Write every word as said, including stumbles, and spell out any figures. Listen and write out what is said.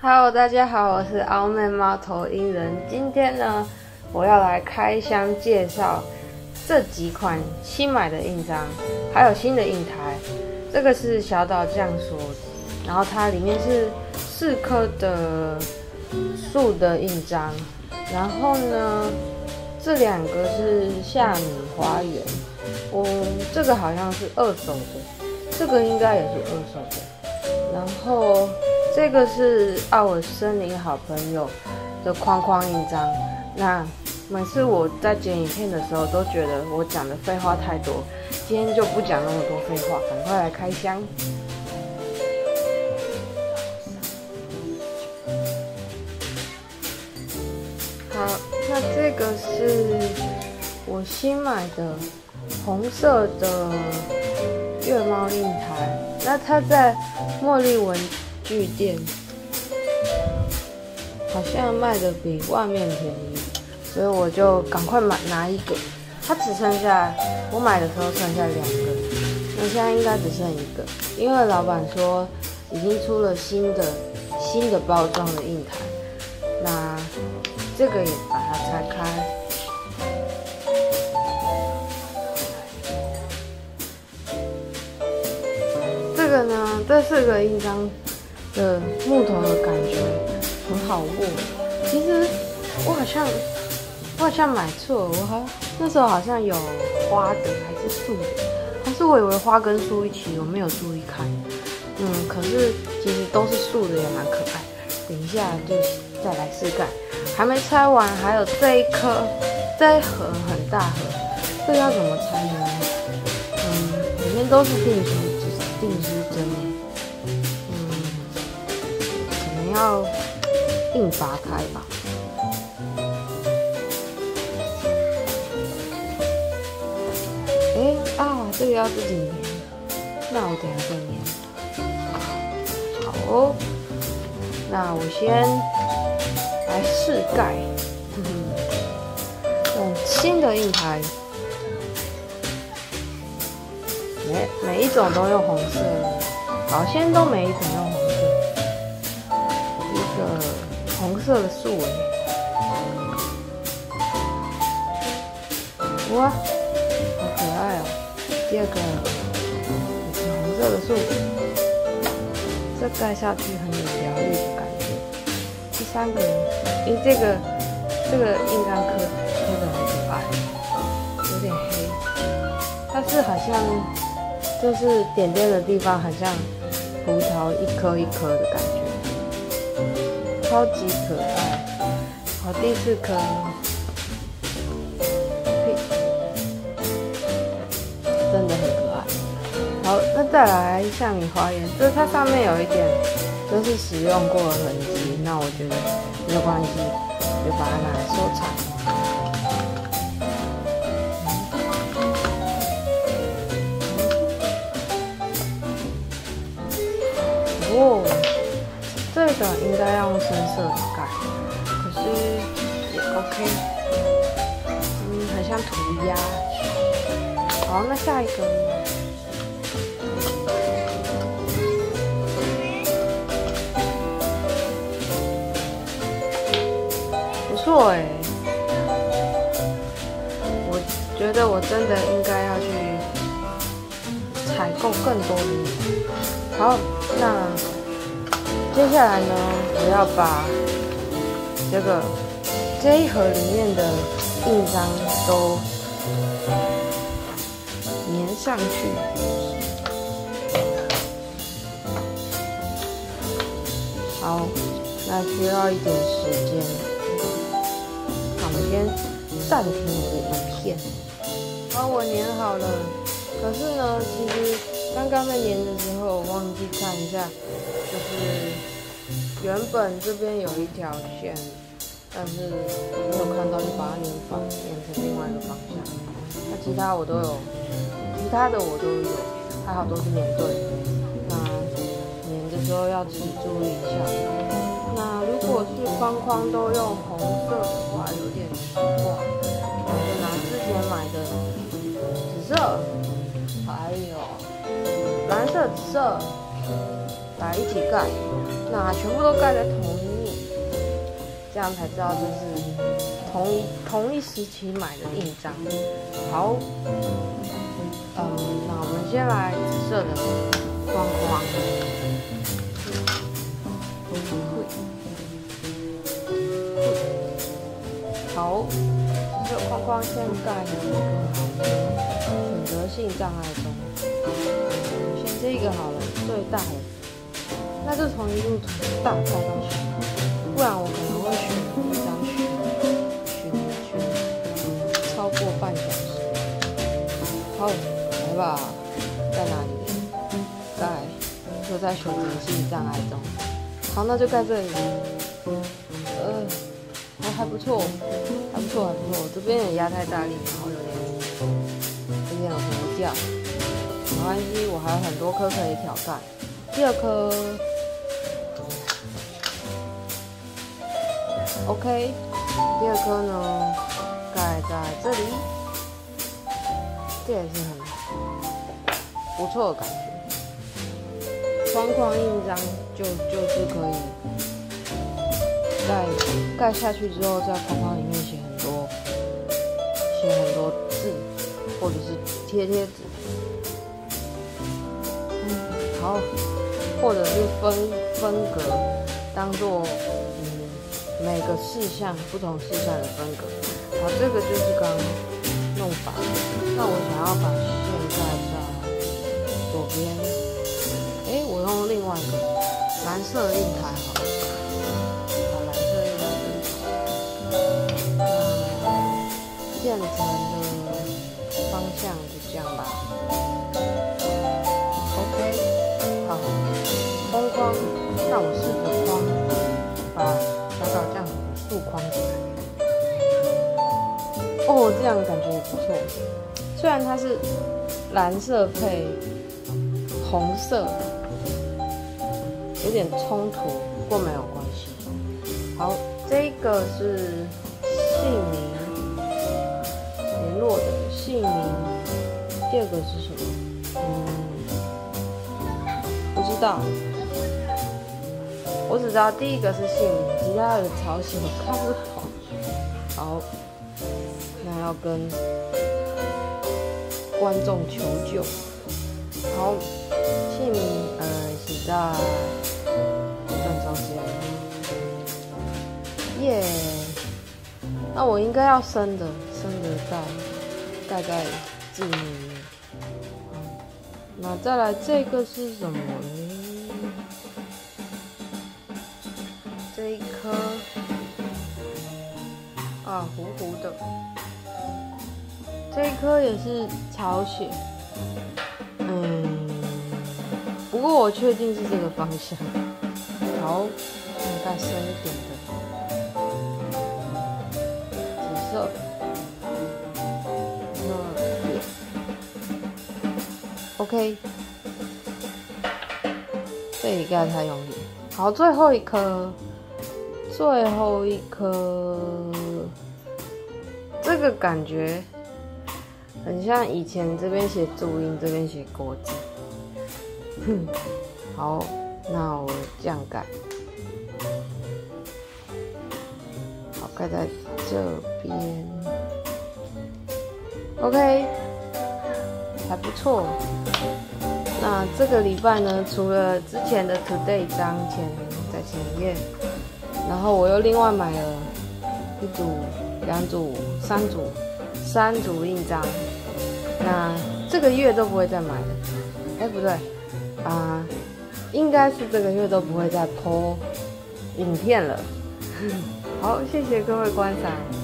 Hello， 大家好，我是凹妹猫头鹰人。今天呢，我要来开箱介绍这几款新买的印章，还有新的印台。这个是小岛匠所，然后它里面是四颗的树的印章，然后呢，这两个是夏米花园。我这个好像是二手的，这个应该也是二手的，然后。这个是奥尔森林好朋友的框框印章。那每次我在剪影片的时候，都觉得我讲的废话太多，今天就不讲那么多废话，赶快来开箱。好，那这个是我新买的红色的月猫印台，那它在茉莉文具店好像卖的比外面便宜，所以我就赶快买拿一个。它只剩下我买的时候剩下两个，那现在应该只剩一个，因为老板说已经出了新的新的包装的印台。那这个也把它拆开。这个呢，这四个印章的木头的感觉很好握。其实我好像我好像买错了，我好那时候好像有花的还是树的，但是我以为花跟树一起，我没有注意看。嗯，可是其实都是树的，也蛮可爱。等一下就再来试看。还没拆完，还有这一颗，这一盒很大盒，这个要怎么拆呢？嗯，里面都是订书，订书针。要硬拔开吧。哎、欸、啊，这个要自己粘，那我等一下再粘。好哦，那我先来试盖。用新的印台，每每一种都用红色，好，先都每一种用红色。一个红色的树尾，哇，好可爱哦！第二个也是红色的树，这盖下去很有疗愈的感觉。第三个，因为这个这个印章刻刻的很可爱，有点黑，但是好像就是点点的地方，很像葡萄一颗一颗的感觉。超级可爱，好，第四颗，嘿，真的很可爱。好，那再来夏米花园，这它上面有一点就是使用过的痕迹，那我觉得没有关系，就把它拿来收藏。哦。这个应该要用深色的盖，可是也 OK， 嗯，很像涂鸦。好，那下一个不错哎，我觉得我真的应该要去采购更多的印章。好，那。接下来呢，我要把这个这一盒里面的印章都粘上去。好，那需要一点时间。那我们先暂停我的影片。好，我粘好了。可是呢，其实刚刚在粘的时候，我忘记看一下。就是原本这边有一条线，但是没有看到，就把它粘反，粘成另外一个方向。那其他我都有，其他的我都有，还好都是粘对的。那粘的时候要自己注意一下。那如果是框框都用红色的话，有点奇怪。我就拿之前买的紫色，还有蓝色、紫色。来一起盖， 那全部都盖在同一面，这样才知道这是同一同一时期买的印章。好，嗯，那我们先来紫色的框框。好，这个框框先盖了一个选择性障碍中，选这个好了，最大的。那就从一路大开到小，不然我可能会选一张选选选超过半小时。好，来吧，在哪里？盖，就在选择性障碍中。好，那就盖这里。呃。哦，还不错，还不错，还不错。这边也压太大力，然后有点有点糊掉，没关系，我还有很多颗可以挑战。第二颗 ，OK， 第二颗呢盖在这里，这也是很不错的感觉。框框印章就就是可以。盖盖下去之后，在框框里面写很多写很多字，或者是贴贴纸，嗯，好，或者是分分隔，当做嗯每个事项不同事项的分隔。好，这个就是刚弄反，那我想要把线盖在左边，哎，我用另外一个蓝色的印台好了。建成的方向就这样吧。OK， 好，框框，那我试着框，把小小这样竖框起来。哦，这样感觉也不错。虽然它是蓝色配红色，有点冲突，不过没有关系。好，这个是姓名。联络的姓名，第二个是什么？嗯，不知道。我只知道第一个是姓名，其他的草写我看不懂。好，那要跟观众求救。好，姓名呃写在正中间。耶、yeah ，那我应该要深的。深的盖盖在字里面，那再来这个是什么呢？这一颗啊，糊糊的，这一颗也是草写，嗯，不过我确定是这个方向。好，盖深一点的紫色。OK， 这里盖太用力。好，最后一颗，最后一颗，这个感觉很像以前这边写注音，这边写国字。哼，好，那我这样盖。好，盖在这边。OK， 还不错。那这个礼拜呢，除了之前的 Today 章前在前页，然后我又另外买了一组、两组、三组、三组印章。那这个月都不会再买了。哎，不对，啊、呃，应该是这个月都不会再po影片了。好，谢谢各位观赏。